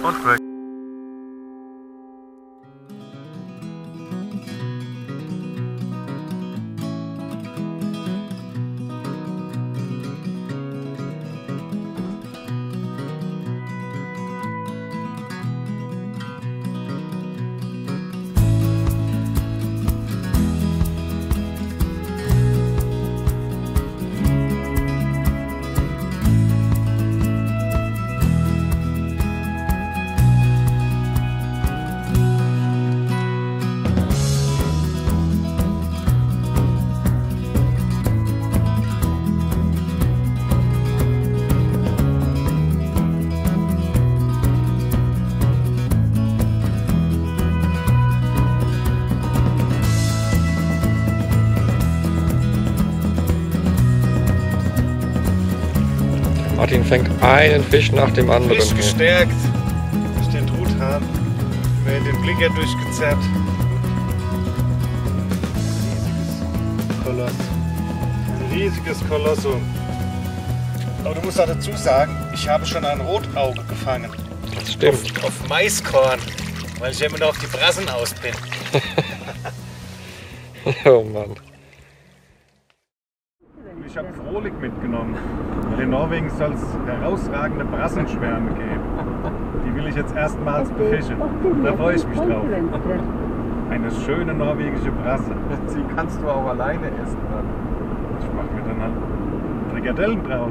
Und weg. Martin fängt einen Fisch nach dem anderen. Frisch gestärkt durch den Truthahn. Mir den Blinker durchgezerrt. Riesiges Koloss. Ein riesiges Kolossum. Aber du musst auch dazu sagen, ich habe schon ein Rotauge gefangen. Das stimmt. Auf Maiskorn, weil ich ja immer noch auf die Brassen aus bin. Oh Mann. Ich habe Frohlich mitgenommen, weil in Norwegen soll es herausragende Brassenschwärme geben. Die will ich jetzt erstmals befischen. Da freue ich mich drauf. Eine schöne norwegische Brasse. Die kannst du auch alleine essen dann. Ich mache mir dann halt Frikadellen draus.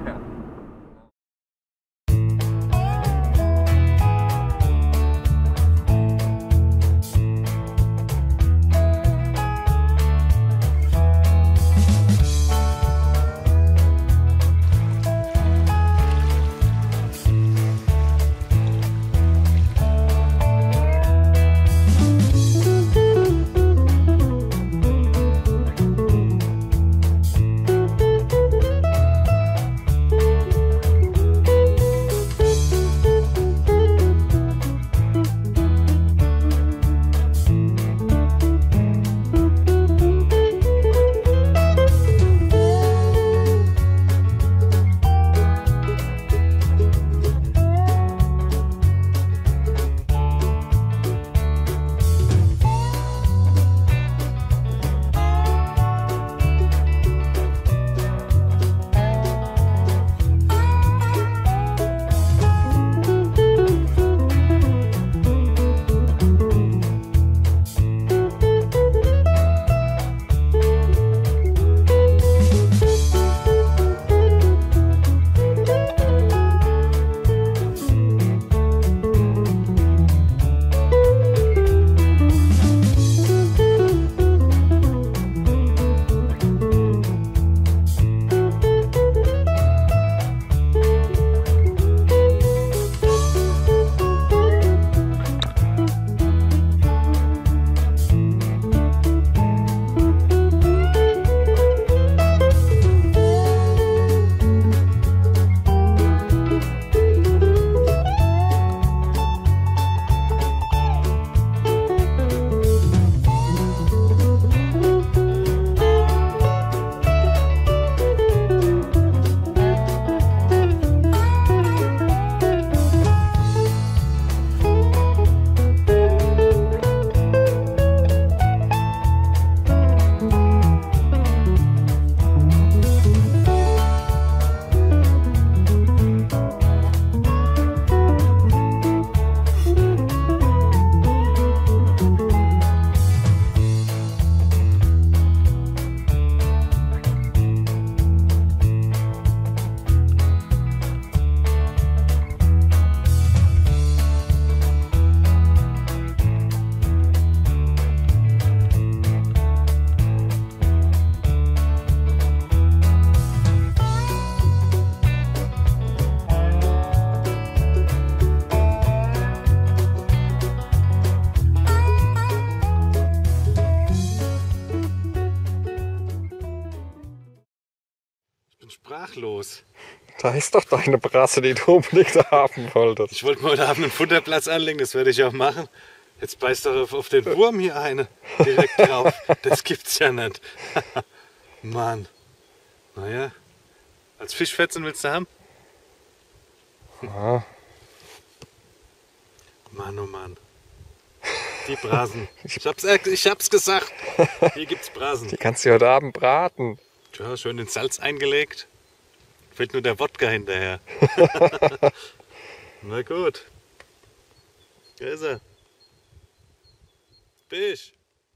sprachlos. Da ist doch deine Brasse, die du unbedingt haben wolltest. Ich wollte mal heute Abend einen Futterplatz anlegen, das werde ich auch machen. Jetzt beißt doch auf den Wurm hier eine direkt drauf. Das gibt's ja nicht. Mann. Naja, als Fischfetzen willst du haben? Ja. Mann, oh Mann. Die Brasen. Ich hab's gesagt. Hier gibt's Brasen. Die kannst du heute Abend braten. Ja, schön in Salz eingelegt. Fehlt nur der Wodka hinterher. Na gut. Hier ist er. Fisch.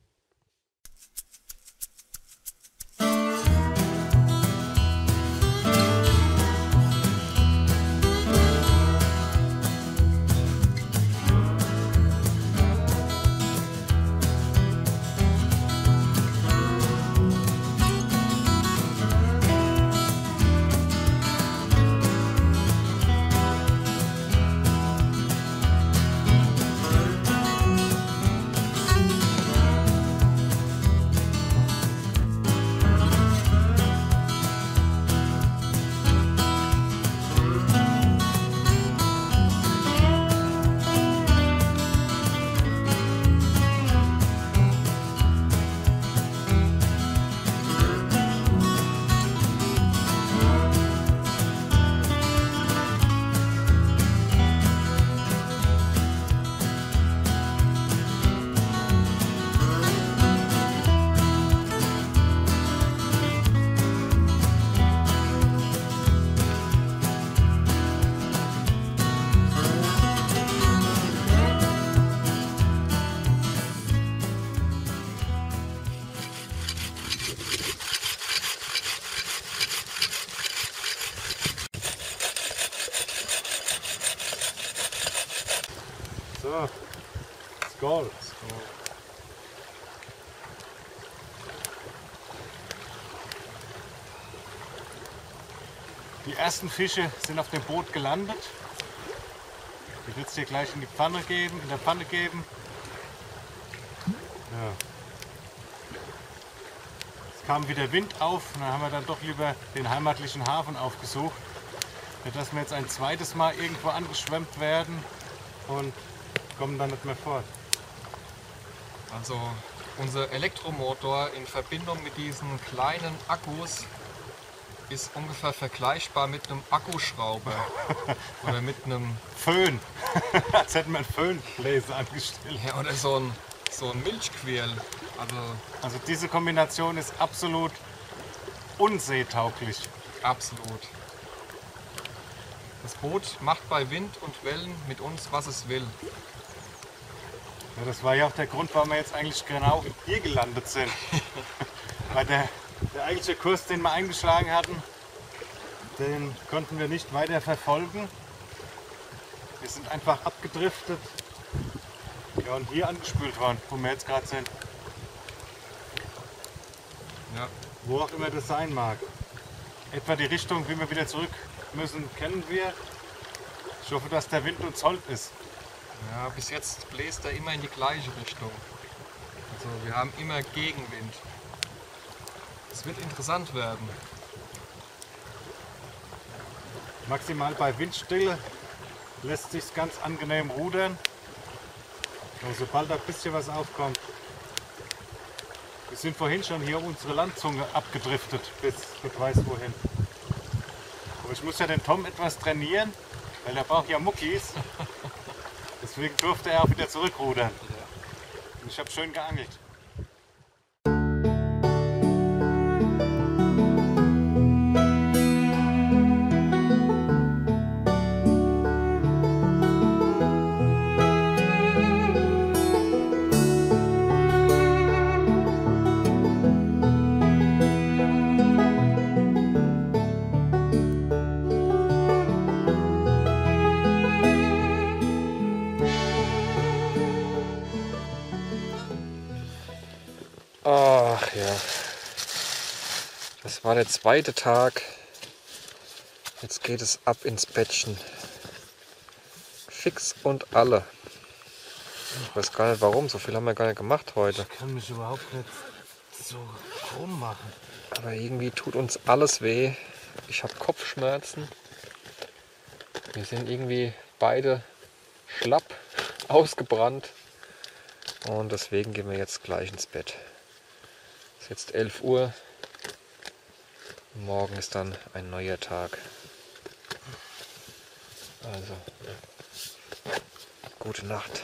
So, Skål. Die ersten Fische sind auf dem Boot gelandet. Ich will es hier gleich in der Pfanne geben. Ja. Es kam wieder Wind auf und dann haben wir dann doch lieber den heimatlichen Hafen aufgesucht. Nicht, dass wir jetzt ein zweites Mal irgendwo angeschwemmt werden und kommen dann nicht mehr fort. Also unser Elektromotor in Verbindung mit diesen kleinen Akkus ist ungefähr vergleichbar mit einem Akkuschrauber oder mit einem Föhn. Als hätten wir einen Föhnbläser angestellt. ja, oder so ein Milchquirl. Also diese Kombination ist absolut unseetauglich. Absolut. Das Boot macht bei Wind und Wellen mit uns, was es will. Ja, das war ja auch der Grund, warum wir jetzt eigentlich genau hier gelandet sind. Weil der eigentliche Kurs, den wir eingeschlagen hatten, den konnten wir nicht weiter verfolgen. Wir sind einfach abgedriftet, ja, und hier angespült worden, wo wir jetzt gerade sind. Ja. Wo auch immer das sein mag. Etwa die Richtung, wie wir wieder zurück müssen, kennen wir. Ich hoffe, dass der Wind uns hold ist. Ja, bis jetzt bläst er immer in die gleiche Richtung. Also wir haben immer Gegenwind. Es wird interessant werden. Maximal bei Windstille lässt sich ganz angenehm rudern. Aber sobald da ein bisschen was aufkommt. Wir sind vorhin schon hier unsere Landzunge abgedriftet bis Gott weiß wohin. Aber ich muss ja den Tom etwas trainieren, weil er braucht ja Muckis. Deswegen durfte er auch wieder zurückrudern. Und ich habe schön geangelt. Ach ja, das war der zweite Tag. Jetzt geht es ab ins Bettchen. Fix und alle. Ich weiß gar nicht warum, so viel haben wir gar nicht gemacht heute. Ich kann mich überhaupt nicht so krumm machen. Aber irgendwie tut uns alles weh. Ich habe Kopfschmerzen. Wir sind irgendwie beide schlapp, ausgebrannt. Und deswegen gehen wir jetzt gleich ins Bett. Es ist jetzt 11 Uhr. Morgen ist dann ein neuer Tag. Also, Gute Nacht.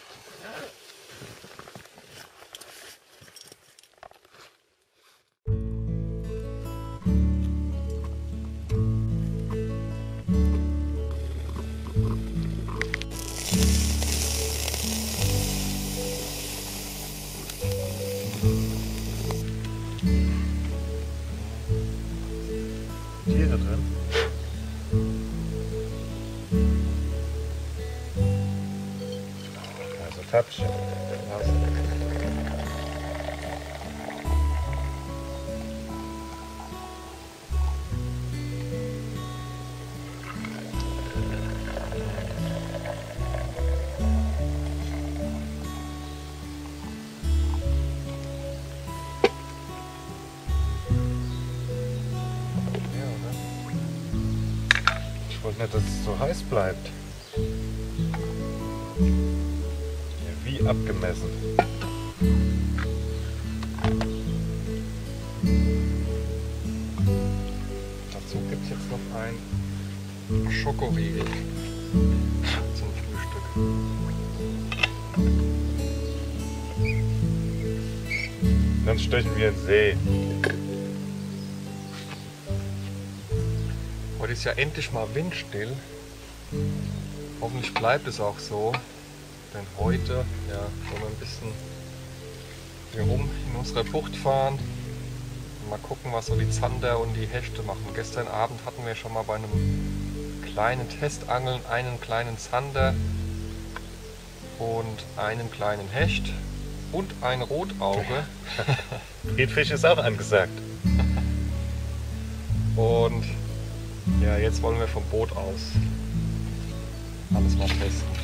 Tiere drin. Also Täppchen. Ich wollte nicht, dass es so heiß bleibt. Ja, wie abgemessen. Dazu gibt es jetzt noch ein Schokoriegel zum Frühstück. Dann stechen wir in den See. Heute ist ja endlich mal windstill. Hoffentlich bleibt es auch so. Denn heute wollen wir ein bisschen hier rum in unserer Bucht fahren. Und mal gucken, was so die Zander und die Hechte machen. Gestern Abend hatten wir schon mal bei einem kleinen Testangeln einen kleinen Zander und einen kleinen Hecht und ein Rotauge. Friedfisch ist auch angesagt. Und ja, jetzt wollen wir vom Boot aus alles mal testen.